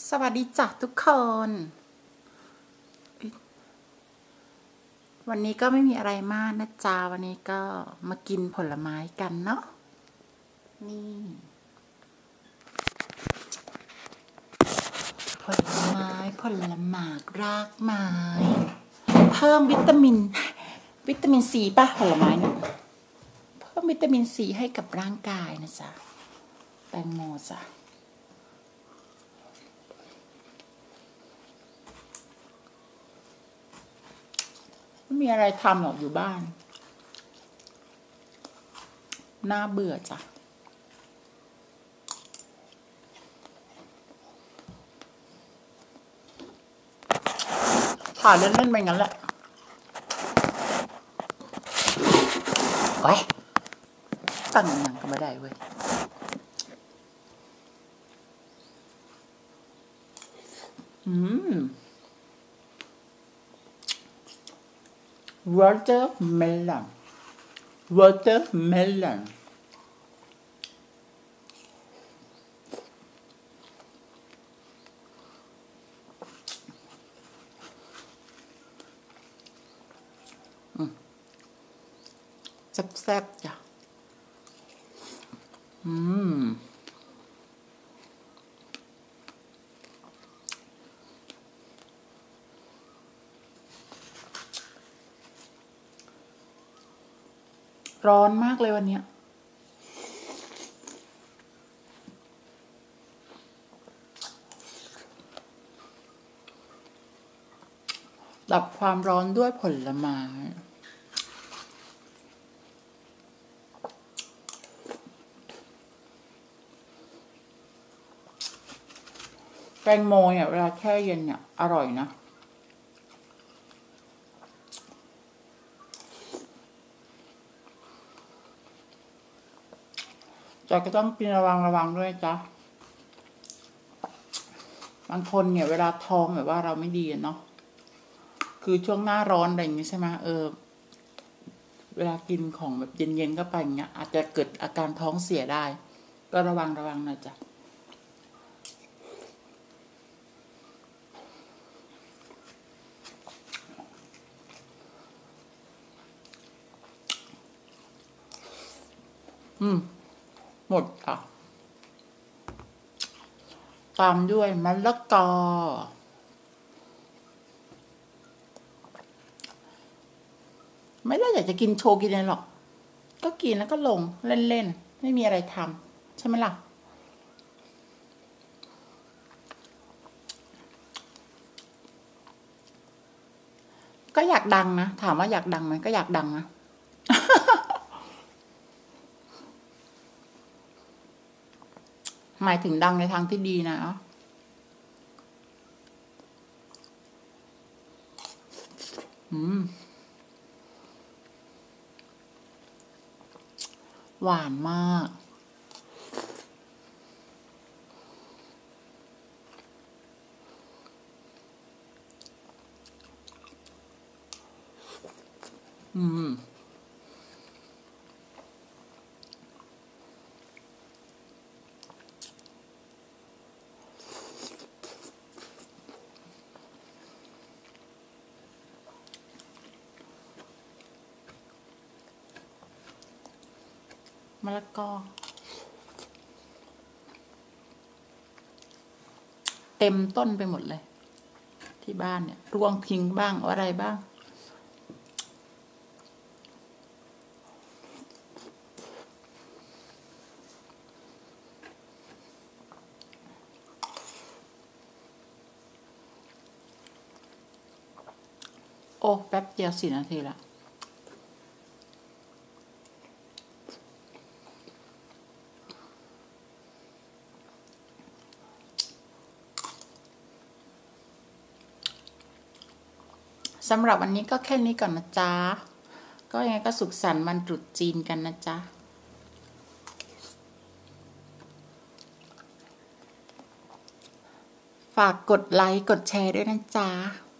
สวัสดีจ้ะทุกคน วันนี้ก็ไม่มีอะไรมากนะจ๊ะวันนี้ก็มากินผลไม้กันเนาะนี่ผลไม้ผลหมากรากไม้เพิ่มวิตามินซีป่ะผลไม้เนี่ยเพิ่มวิตามินซีให้กับร่างกายนะจ๊ะแตงโมจ้ะไม่มีอะไรทำหรอกอยู่บ้านน่าเบื่อจ้ะถ่ายเล่นๆไปงั้นแหละโอ้ยตั้งยังก็ไม่ได้เว้ยwatermelon watermelon แซ่บๆจ้ะร้อนมากเลยวันนี้ดับความร้อนด้วยผลไม้แตงโมเนี่ยเวลาแช่เย็นเนี่ยอร่อยนะแต่ก็ต้องกินระวังด้วยจ้ะบางคนเนี่ยเวลาท้องแบบว่าเราไม่ดีเนาะคือช่วงหน้าร้อนอะไรอย่างงี้ใช่ไหมเวลากินของแบบเย็นๆก็ไปอย่างเงี้ยอาจจะเกิดอาการท้องเสียได้ก็ระวังหน่อยจ้ะหมดค่ะตามด้วยมะละกอไม่ได้อยากจะกินโชว์กินอะไรหรอกก็กินแล้วก็ลงเล่นๆไม่มีอะไรทำใช่ไหมล่ะก็อยากดังนะถามว่าอยากดังไหมก็อยากดังนะหมายถึงดังในทางที่ดีนะหวานมากมะละกอเต็มต้นไปหมดเลยที่บ้านเนี่ยร่วงทิ้งบ้างอะไรบ้างโอ้แป๊บเดียว4 นาทีละสำหรับวันนี้ก็แค่นี้ก่อนนะจ๊ะก็ยังไงก็สุขสันต์วันตรุษจีนกันนะจ๊ะฝากกดไลค์กดแชร์ด้วยนะจ๊ะ